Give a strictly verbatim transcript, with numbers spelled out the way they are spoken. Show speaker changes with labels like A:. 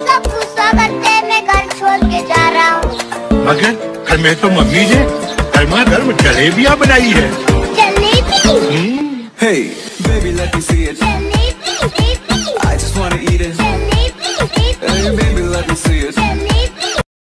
A: सबको स्वागत है, मैं घर छोड़ के जा रहा हूँ।
B: मगर घर में तो मम्मी ने गर्मा गर्म जलेबियाँ बनाई है।
A: Jalebi?
B: Hey, baby, let me see it.
A: Jalebi?